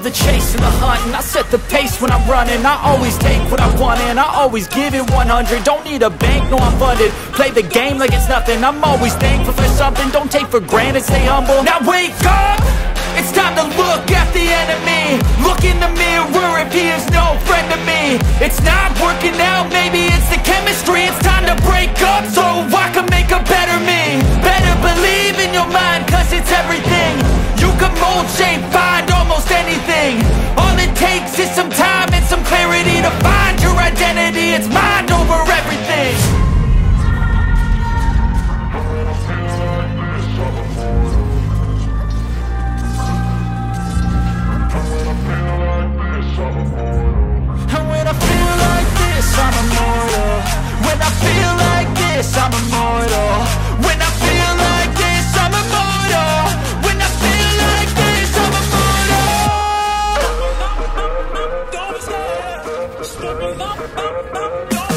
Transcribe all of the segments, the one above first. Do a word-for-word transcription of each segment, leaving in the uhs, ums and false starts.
the chase and the hunt, and I set the pace when I'm running. I always take what I want and I always give it one hundred. Don't need a bank, no I'm funded. Play the game like it's nothing. I'm always thankful for something. Don't take for granted, stay humble. Now wake up! It's time to look at the enemy. Look in the mirror if he is no friend to me. It's not working out, maybe it's the chemistry. It's time to break up so I can make a better me. Better believe in your mind, cause it's everything. You can mold, shape, find almost anything. All it takes is some time and some clarity to find your identity. It's mind over everything. And when I feel like this, I'm immortal. When I feel like this, I'm immortal. When I feel like this, I'm immortal. When I feel like this, I'm immortal. Don't stop, stepping up, up, up, don't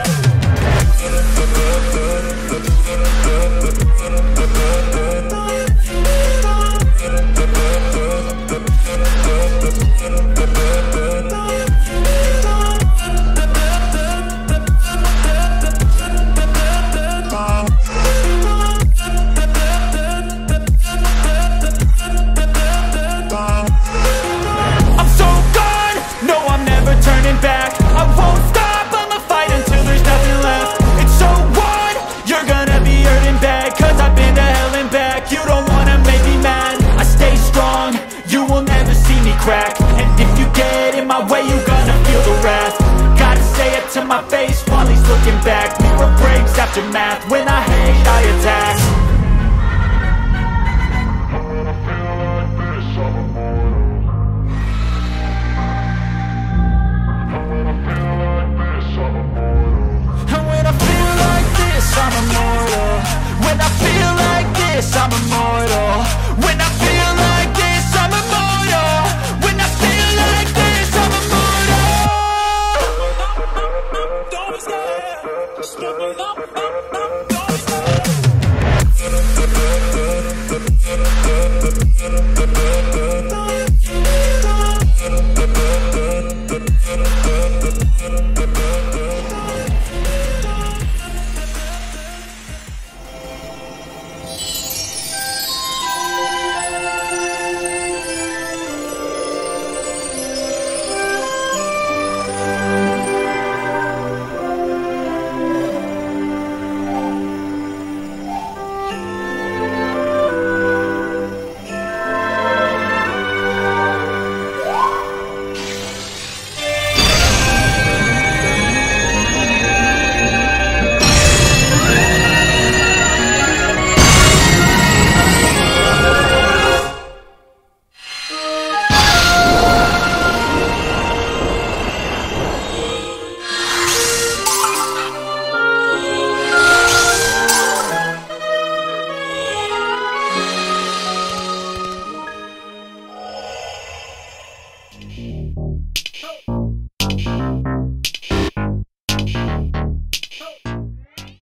back. I won't stop, I'ma fight until there's nothing left. It's so what? You're gonna be hurting bad, cause I've been to hell and back. You don't wanna make me mad. I stay strong, you will never see me crack. And if you get in my way, you're gonna feel the wrath. Gotta say it to my face while he's looking back. Mirror breaks after math. When